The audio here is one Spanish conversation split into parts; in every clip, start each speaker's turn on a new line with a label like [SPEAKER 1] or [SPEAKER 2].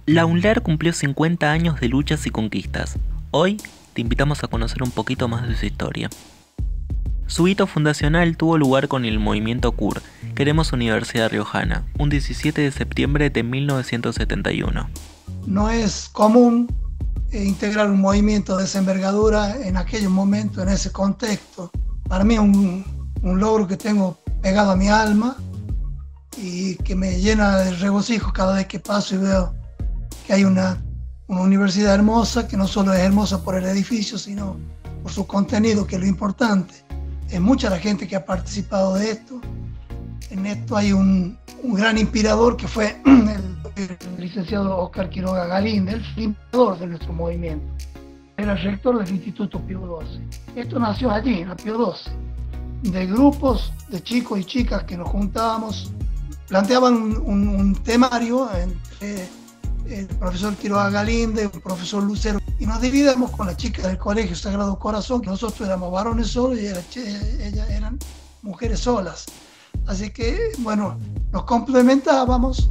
[SPEAKER 1] La UNLER cumplió 50 años de luchas y conquistas. Hoy te invitamos a conocer un poquito más de su historia. Su hito fundacional tuvo lugar con el movimiento CUR, Queremos Universidad Riojana, un 17 de septiembre de 1971.
[SPEAKER 2] No es común integrar un movimiento de esa envergadura en aquellos momentos, en ese contexto. Para mí es un logro que tengo pegado a mi alma y que me llena de regocijo cada vez que paso y veo que hay una universidad hermosa, que no solo es hermosa por el edificio, sino por su contenido, que es lo importante. Es mucha la gente que ha participado de esto. En esto hay un gran inspirador que fue el licenciado Oscar Quiroga Galíndez, el inspirador de nuestro movimiento. Era rector del Instituto Pío XII. Esto nació allí, en la Pío XII, de grupos de chicos y chicas que nos juntábamos, planteaban un temario entre el profesor Quiroga Galíndez, el profesor Lucero, y nos dividíamos con las chicas del Colegio Sagrado Corazón, que nosotros éramos varones solos y ellas eran mujeres solas. Así que, bueno, nos complementábamos.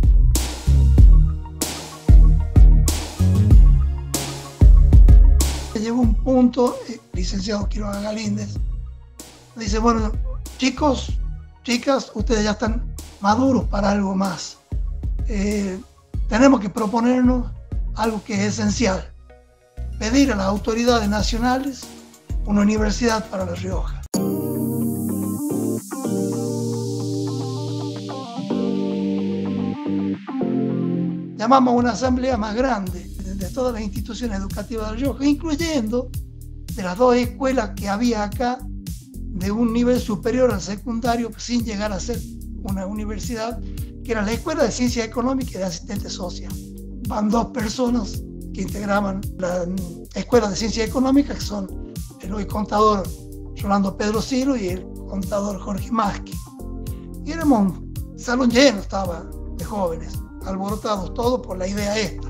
[SPEAKER 2] Llegó un punto, el licenciado Quiroga Galíndez dice, bueno, chicos, chicas, ustedes ya están maduros para algo más. Tenemos que proponernos algo que es esencial, pedir a las autoridades nacionales una universidad para La Rioja. Llamamos a una asamblea más grande de todas las instituciones educativas de La Rioja, incluyendo de las dos escuelas que había acá, de un nivel superior al secundario, sin llegar a ser una universidad, que era la Escuela de Ciencia Económica y de Asistente Social. Van dos personas que integraban la Escuela de Ciencia Económica, que son el hoy contador Rolando Pedro Silo y el contador Jorge Masqui. Y éramos un salón lleno, estaba de jóvenes, alborotados todos por la idea esta.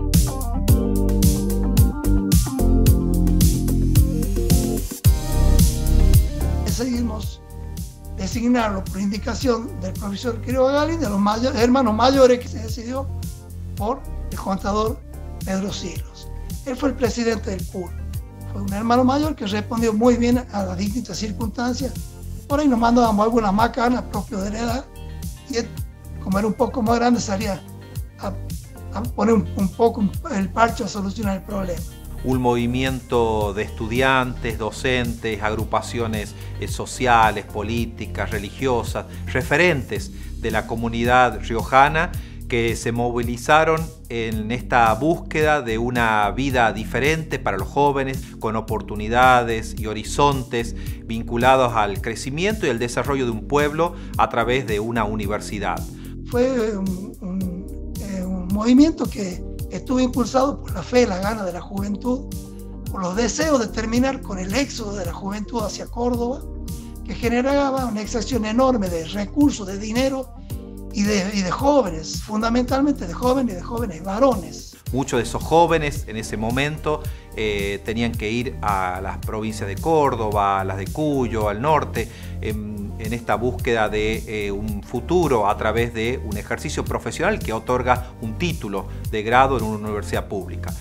[SPEAKER 2] Decidimos designarlo por indicación del profesor Quiroga Galíndez, de los hermanos mayores, que se decidió por el contador Pedro Silos. Él fue el presidente del CUR. Fue un hermano mayor que respondió muy bien a las distintas circunstancias. Por ahí nos mandábamos algunas macanas propias de la edad y él, como era un poco más grande, salía a poner un poco el parche a solucionar el problema.
[SPEAKER 3] Un movimiento de estudiantes, docentes, agrupaciones sociales, políticas, religiosas, referentes de la comunidad riojana que se movilizaron en esta búsqueda de una vida diferente para los jóvenes, con oportunidades y horizontes vinculados al crecimiento y al desarrollo de un pueblo a través de una universidad.
[SPEAKER 2] Fue un movimiento que estuvo impulsado por la fe y la gana de la juventud, por los deseos de terminar con el éxodo de la juventud hacia Córdoba, que generaba una exacción enorme de recursos, de dinero y de jóvenes, fundamentalmente de jóvenes varones.
[SPEAKER 3] Muchos de esos jóvenes en ese momento tenían que ir a las provincias de Córdoba, a las de Cuyo, al norte, en esta búsqueda de un futuro a través de un ejercicio profesional que otorga un título de grado en una universidad pública.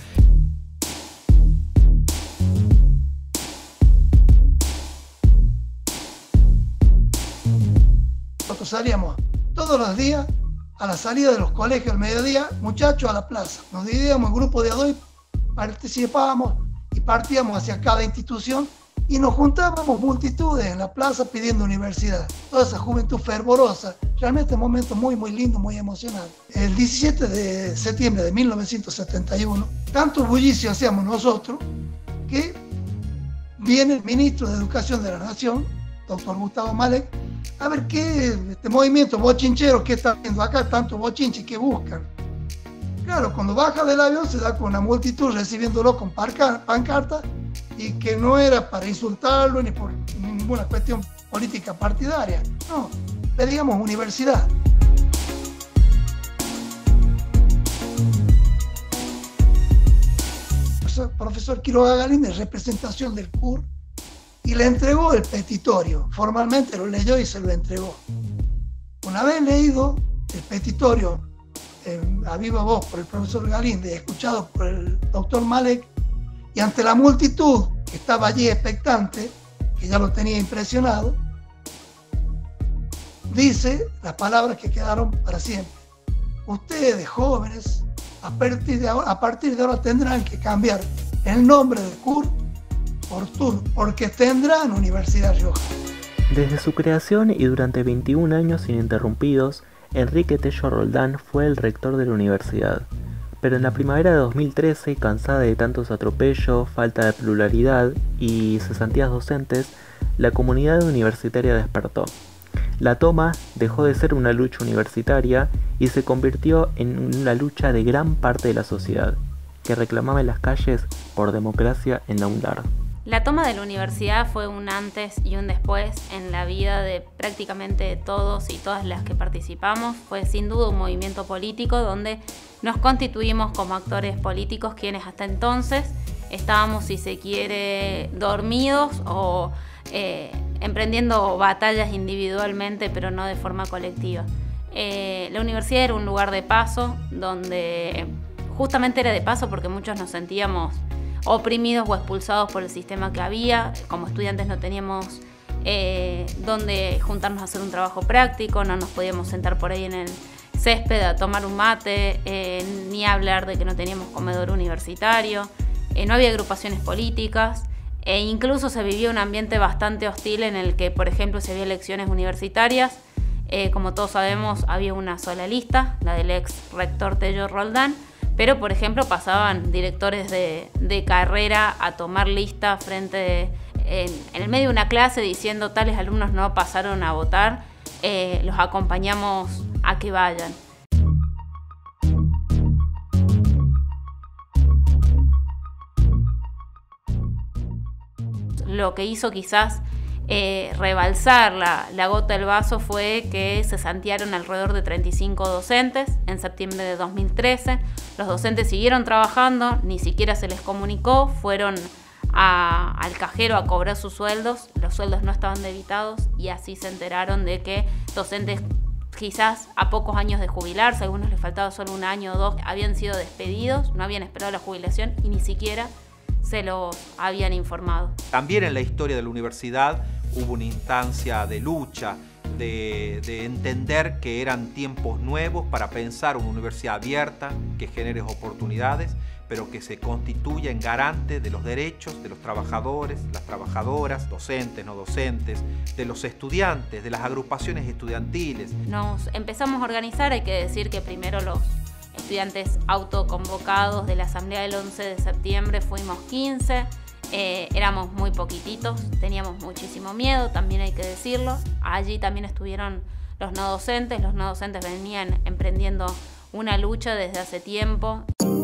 [SPEAKER 2] Nosotros salíamos todos los días a la salida de los colegios al mediodía, muchachos, a la plaza. Nos dividíamos en grupos de a dos, participábamos y partíamos hacia cada institución y nos juntábamos multitudes en la plaza pidiendo universidad. Toda esa juventud fervorosa, realmente un momento muy, muy lindo, muy emocionante. El 17 de septiembre de 1971, tanto bullicio hacíamos nosotros que viene el ministro de Educación de la Nación, doctor Gustavo Malek, a ver qué este movimiento bochinchero que está haciendo acá, tanto bochinche que buscan. Claro, cuando baja del avión se da con una multitud recibiéndolo con pancartas y que no era para insultarlo ni por ninguna cuestión política partidaria. No, pedíamos universidad. El profesor Quiroga Galíndez, representación del CUR, y le entregó el petitorio. Formalmente lo leyó y se lo entregó. Una vez leído el petitorio a viva voz por el profesor Galíndez, escuchado por el doctor Malek, y ante la multitud que estaba allí expectante, que ya lo tenía impresionado, dice las palabras que quedaron para siempre. Ustedes, jóvenes, a partir de ahora tendrán que cambiar el nombre de CUR por TUR, porque tendrán Universidad Riojana.
[SPEAKER 1] Desde su creación y durante 21 años ininterrumpidos, Enrique Tello Roldán fue el rector de la universidad. Pero en la primavera de 2013, cansada de tantos atropellos, falta de pluralidad y cesantías docentes, la comunidad universitaria despertó. La toma dejó de ser una lucha universitaria y se convirtió en una lucha de gran parte de la sociedad, que reclamaba en las calles por democracia en la UNLAR.
[SPEAKER 4] La toma de la universidad fue un antes y un después en la vida de prácticamente todos y todas las que participamos. Fue sin duda un movimiento político donde nos constituimos como actores políticos, quienes hasta entonces estábamos, si se quiere, dormidos o emprendiendo batallas individualmente, pero no de forma colectiva. La universidad era un lugar de paso, donde justamente era de paso porque muchos nos sentíamos oprimidos o expulsados por el sistema que había. Como estudiantes no teníamos donde juntarnos a hacer un trabajo práctico, no nos podíamos sentar por ahí en el césped a tomar un mate, ni hablar de que no teníamos comedor universitario, no había agrupaciones políticas, e incluso se vivía un ambiente bastante hostil en el que, por ejemplo, si había elecciones universitarias, como todos sabemos, había una sola lista, la del ex rector Tello Roldán, pero, por ejemplo, pasaban directores de carrera a tomar lista en el medio de una clase diciendo tales alumnos no pasaron a votar, los acompañamos a que vayan. Lo que hizo quizás rebalsar la gota del vaso fue que se cesantearon alrededor de 35 docentes en septiembre de 2013. Los docentes siguieron trabajando, ni siquiera se les comunicó, fueron al cajero a cobrar sus sueldos, los sueldos no estaban debitados y así se enteraron de que docentes quizás a pocos años de jubilarse, a algunos les faltaba solo un año o dos, habían sido despedidos, no habían esperado la jubilación y ni siquiera se los habían informado.
[SPEAKER 3] También en la historia de la universidad hubo una instancia de lucha, de entender que eran tiempos nuevos para pensar una universidad abierta, que genere oportunidades, pero que se constituya en garante de los derechos de los trabajadores, las trabajadoras, docentes, no docentes, de los estudiantes, de las agrupaciones estudiantiles.
[SPEAKER 4] Nos empezamos a organizar, hay que decir que primero los estudiantes autoconvocados de la asamblea del 11 de septiembre fuimos 15, éramos muy poquititos, teníamos muchísimo miedo, también hay que decirlo. Allí también estuvieron los no docentes venían emprendiendo una lucha desde hace tiempo.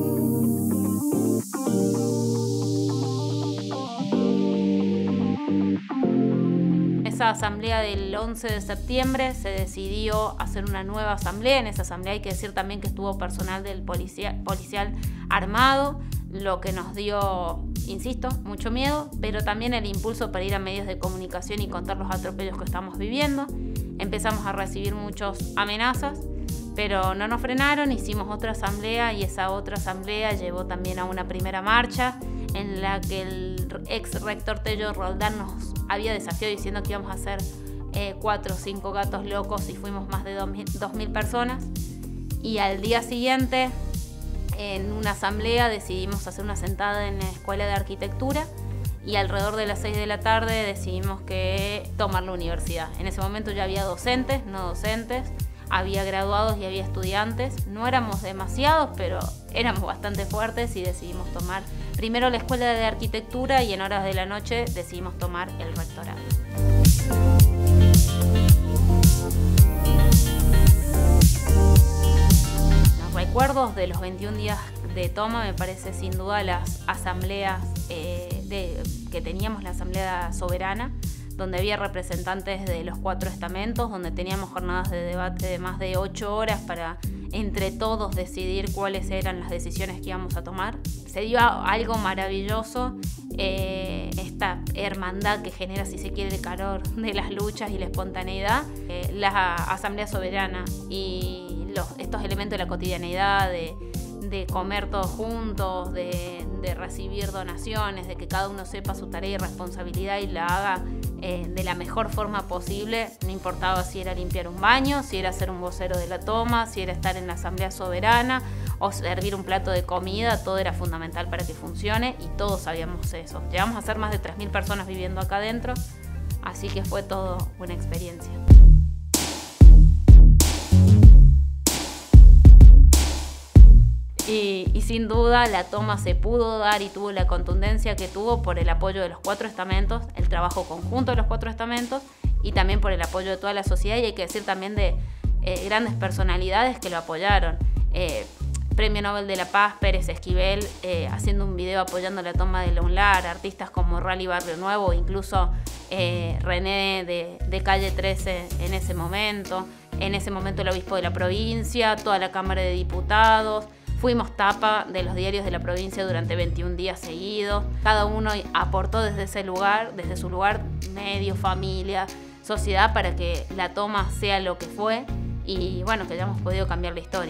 [SPEAKER 4] Esa asamblea del 11 de septiembre se decidió hacer una nueva asamblea. En esa asamblea hay que decir también que estuvo personal del policial armado, lo que nos dio, insisto, mucho miedo, pero también el impulso para ir a medios de comunicación y contar los atropellos que estamos viviendo. Empezamos a recibir muchas amenazas, pero no nos frenaron, hicimos otra asamblea y esa otra asamblea llevó también a una primera marcha en la que el ex rector Tello Roldán nos había desafiado diciendo que íbamos a hacer 4 o 5 gatos locos y fuimos más de 2.000 personas. Y al día siguiente, en una asamblea, decidimos hacer una sentada en la Escuela de Arquitectura y alrededor de las 6 de la tarde decidimos que tomar la universidad. En ese momento ya había docentes, no docentes, había graduados y había estudiantes. No éramos demasiados, pero éramos bastante fuertes y decidimos tomar primero la Escuela de Arquitectura y en horas de la noche decidimos tomar el rectorado. Los recuerdos de los 21 días de toma me parece sin duda las asambleas que teníamos, la Asamblea Soberana, donde había representantes de los 4 estamentos, donde teníamos jornadas de debate de más de 8 horas para entre todos decidir cuáles eran las decisiones que íbamos a tomar. Se dio algo maravilloso, esta hermandad que genera, si se quiere, el calor de las luchas y la espontaneidad. La Asamblea Soberana y estos elementos de la cotidianidad, de comer todos juntos, de recibir donaciones, de que cada uno sepa su tarea y responsabilidad y la haga de la mejor forma posible, no importaba si era limpiar un baño, si era ser un vocero de la toma, si era estar en la Asamblea Soberana o servir un plato de comida, todo era fundamental para que funcione y todos sabíamos eso. Llegamos a ser más de 3.000 personas viviendo acá adentro, así que fue todo una experiencia. Y sin duda la toma se pudo dar y tuvo la contundencia que tuvo por el apoyo de los 4 estamentos, el trabajo conjunto de los 4 estamentos y también por el apoyo de toda la sociedad, y hay que decir también de grandes personalidades que lo apoyaron. Premio Nobel de la Paz, Pérez Esquivel, haciendo un video apoyando la toma de Leonlar, artistas como Rally Barrio Nuevo, incluso René de Calle 13 en ese momento el obispo de la provincia, toda la Cámara de Diputados. Fuimos tapa de los diarios de la provincia durante 21 días seguidos. Cada uno aportó desde su lugar, medio, familia, sociedad, para que la toma sea lo que fue y bueno, que hayamos podido cambiar la historia.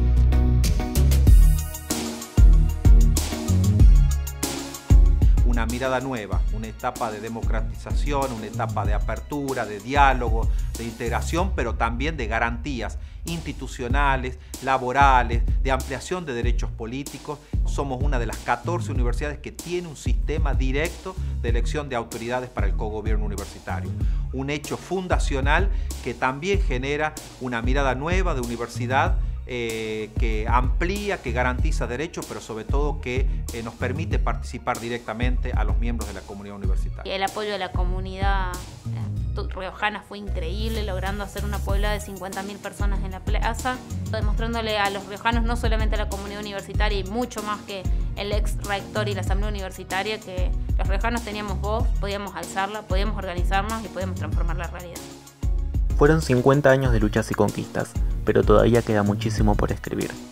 [SPEAKER 3] Una mirada nueva, una etapa de democratización, una etapa de apertura, de diálogo, de integración, pero también de garantías institucionales, laborales, de ampliación de derechos políticos. Somos una de las 14 universidades que tiene un sistema directo de elección de autoridades para el cogobierno universitario. Un hecho fundacional que también genera una mirada nueva de universidad que amplía, que garantiza derechos, pero sobre todo que nos permite participar directamente a los miembros de la comunidad universitaria.
[SPEAKER 4] Y el apoyo de la comunidad riojana fue increíble, logrando hacer una puebla de 50.000 personas en la plaza, demostrándole a los riojanos, no solamente a la comunidad universitaria y mucho más que el ex rector y la asamblea universitaria, que los riojanos teníamos voz, podíamos alzarla, podíamos organizarnos y podíamos transformar la realidad.
[SPEAKER 1] Fueron 50 años de luchas y conquistas, pero todavía queda muchísimo por escribir.